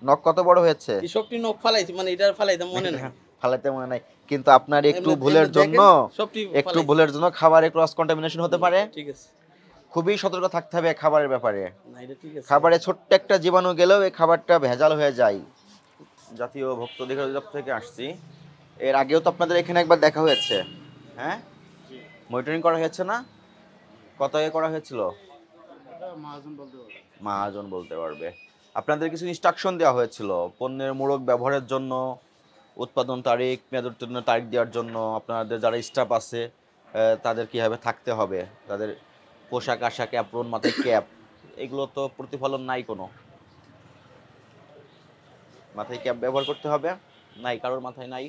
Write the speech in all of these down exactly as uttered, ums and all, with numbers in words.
নখ কত বড় হয়েছে? সবটি নখ ফালাইছি, মানে এটা ফালাইতে মনে নাই। ফালাইতে মনে নাই, কিন্তু আপনার একটু ভুলের জন্য একটু ভুলের জন্য খাবারে ক্রস কন্টামিনেশন হতে পারে। ঠিক আছে, খুবই সতর্ক থাকতে হবে খাবারের ব্যাপারে। না এটা ঠিক আছে। খাবারে ছোট্ট একটা জীবাণু গেলেও এই খাবারটা ভেজাল হয়ে যায়। জাতীয় ভোক্তা অধিকার অধিদপ্তর থেকে আসছি। এর আগেও তো আপনাদের এখানে একবার দেখা হয়েছে, হ্যাঁ? মনিটরিং করা হয়েছে না? কত আগে করা হয়েছিল? মহাজন বলতে পারবে। আপনাদের কিছু ইনস্ট্রাকশন দেওয়া হয়েছিল পণ্যের মোড়ক ব্যবহারের জন্য, উৎপাদন তারিখ, মেয়াদ উত্তীর্ণের তারিখ দেওয়ার জন্য আপনাদের যারা স্টাফ আছে তাদের কীভাবে থাকতে হবে, তাদের পোশাক আশাক, অ্যাপ্রন, মাথায় ক্যাপ, এগুলো তো প্রতিফলন নাই, কোনো মাথায় ক্যাপ ব্যবহার করতে হবে, নাই কারোর মাথায় নাই।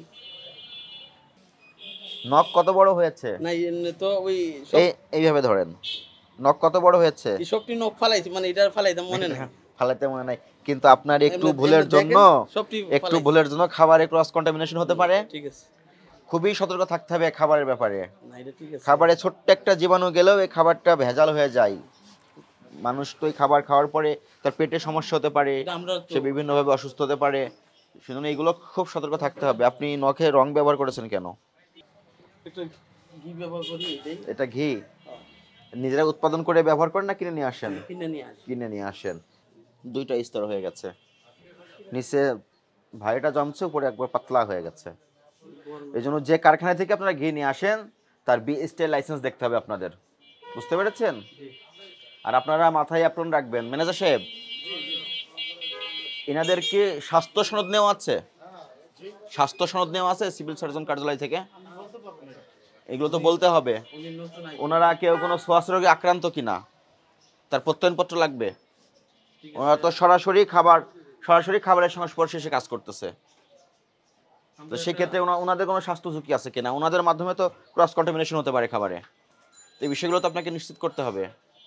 নখ কত বড় হয়েছে? নাই তো ওই এইভাবে ধরেন। নখ কত বড় হয়েছে? সবটি নখ ফালাইছি, মানে এটা ফালাইতে মনে নাই। ফালাইতে মনে নাই, কিন্তু আপনার একটু ভুলের জন্য একটু ভুলের জন্য খাবারে ক্রস কন্টামিনেশন হতে পারে। ঠিক আছে, খুবই সতর্ক থাকতে হবে খাবারের ব্যাপারে। না এটা ঠিক আছে। খাবারে ছোট্ট একটা জীবাণু গেলেও এই খাবারটা ভেজাল হয়ে যায়। মানুষ তো এই খাবার খাওয়ার পরে তার পেটে সমস্যা হতে পারে, সে বিভিন্নভাবে অসুস্থ হতে পারে। সেজন্য এগুলো খুব সতর্ক থাকতে হবে। আপনি নখে রং ব্যবহার করেছেন কেন? এটা ঘি নিজেরা উৎপাদন করে ব্যবহার করেন না কিনে নিয়ে আসেন? কিনে নিয়ে আসেন। দুইটা স্তর হয়ে গেছে, নিচে ভাইটা জমছে, উপরে একবার পাতলা হয়ে গেছে। এই জন্য যে কারখানা থেকে আপনারা ঘি নিয়ে আসেন তার বিএসটি লাইসেন্স দেখতে হবে আপনাদের, বুঝতে পেরেছেন? আর আপনারা মাথায় অ্যাপ্রন রাখবেন। ম্যানেজার সাহেব, এনাদেরকে স্বাস্থ্য সনদ নেওয়া আছে? স্বাস্থ্য সনদ নেওয়া আছে সিভিল সার্জন কার্যালয় থেকে? এগুলো তো বলতে হবে। ওনারা কেউ কোনো শ্বাস রোগে আক্রান্ত কিনা তার প্রত্যয়নপত্র লাগবে। ওনারা তো সরাসরি খাবার সরাসরি খাবারের সংস্পর্শে এসে কাজ করতেছে, তো সেক্ষেত্রে ওনাদের কোনো স্বাস্থ্য ঝুঁকি আছে কিনা, ওনাদের মাধ্যমে তো ক্রস কন্টামিনেশন হতে পারে খাবারে। এই বিষয়গুলো তো আপনাকে নিশ্চিত করতে হবে।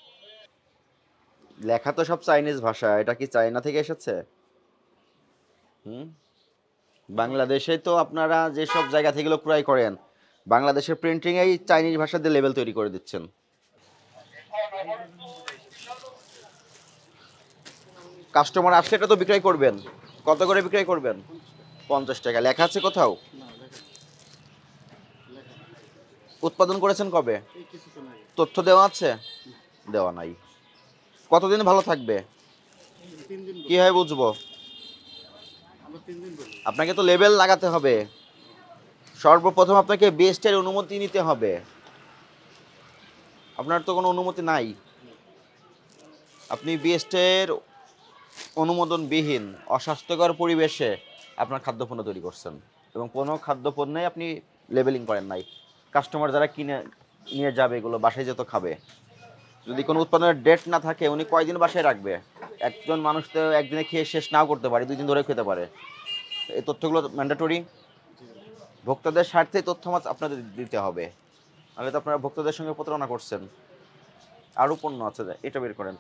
লেখা তো সব চাইনিজ ভাষা, এটা কি চায়না থেকে এসেছে? হুম, বাংলাদেশে তো আপনারা যেসব জায়গা থেকে এগুলো ক্রয় করেন, বাংলাদেশের প্রিন্টিং এই চাইনিজ ভাষা দিয়ে লেবেল তৈরি করে দিচ্ছেন। কাস্টমার আসলে এটা তো বিক্রয় করবেন, কত করে বিক্রয় করবেন? পঞ্চাশ টাকা। লেখা আছে কোথাও? উৎপাদন করেছেন কবে? তথ্য দেওয়া আছে? দেওয়া নাই। কতদিন ভালো থাকবে কিভাবে বুঝবো? আপনাকে তো লেবেল লাগাতে হবে। সর্বপ্রথম আপনাকে বিএসটির অনুমতি নিতে হবে। আপনার তো কোনো অনুমতি নাই, আপনি বিএসটির অনুমোদনবিহীন অস্বাস্থ্যকর পরিবেশে আপনার খাদ্যপণ্য তৈরি করছেন এবং কোনো খাদ্যপণ্যে আপনি লেবেলিং করেন নাই। কাস্টমার যারা কিনে নিয়ে যাবে এগুলো বাসায় যেত খাবে, যদি কোনো উৎপাদনের ডেট না থাকে উনি কয়দিন বাসায় রাখবে? একজন মানুষ তো একদিনে খেয়ে শেষ নাও করতে পারে, দুই দিন ধরে খেতে পারে। এই তথ্যগুলো ম্যান্ডেটরি। ভোক্তাদের স্বার্থে তথ্য আপনাদের দিতে হবে, নাহলে তো আপনারা ভোক্তাদের সঙ্গে প্রতারণা করছেন। আরও পণ্য আছে, এটা বের করেন।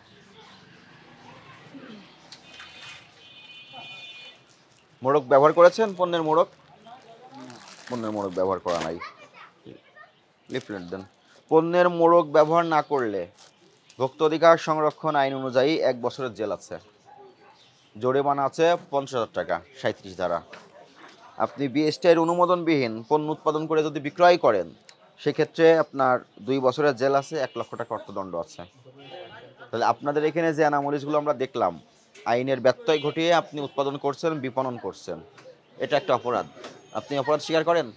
মোড়ক ব্যবহার করেছেন? পণ্যের মোড়ক? পণ্যের মোড়ক ব্যবহার করা নাই, লিফলেট দেন। পণ্যের মোড়ক ব্যবহার না করলে ভোক্তা অধিকার সংরক্ষণ আইন অনুযায়ী এক বছরের জেল আছে, জরিমানা আছে পঞ্চাশ হাজার টাকা, সাঁত্রিশ ধারা। আপনি বিএসটিআই অনুমোদনবিহীন পণ্য উৎপাদন করে যদি বিক্রয় করেন সেক্ষেত্রে আপনার দুই বছরের জেল আছে, এক লক্ষ টাকা অর্থদণ্ড আছে। তাহলে আপনাদের এখানে যে আনামরিচগুলো আমরা দেখলাম, আইনের ব্যত্যয় ঘটিয়ে আপনি উৎপাদন করছেন, বিপণন করছেন, এটা একটা অপরাধ। আপনি অপরাধ স্বীকার করেন?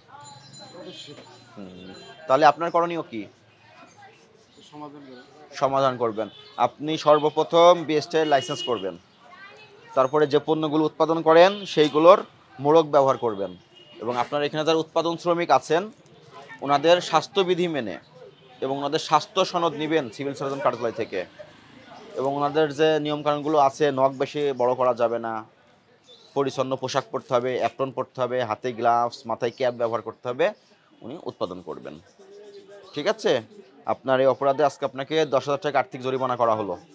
তাহলে আপনার করণীয় কি? সমাধান করবেন। আপনি সর্বপ্রথম বিএসটিআই লাইসেন্স করবেন, তারপরে যে পণ্যগুলো উৎপাদন করেন সেইগুলোর মোড়ক ব্যবহার করবেন এবং আপনার এখানে যারা উৎপাদন শ্রমিক আছেন ওনাদের স্বাস্থ্যবিধি মেনে এবং ওনাদের স্বাস্থ্য সনদ নেবেন সিভিল সার্জন কার্যালয় থেকে, এবং ওনাদের যে নিয়মকানুনগুলো আছে, নখ বেশি বড় করা যাবে না, পরিচ্ছন্ন পোশাক পরতে হবে, অ্যাপ্রন পরতে হবে, হাতে গ্লাভস, মাথায় ক্যাপ ব্যবহার করতে হবে, উনি উৎপাদন করবেন। ঠিক আছে? আপনার এই অপরাধে আজকে আপনাকে দশ হাজার টাকা আর্থিক জরিমানা করা হলো।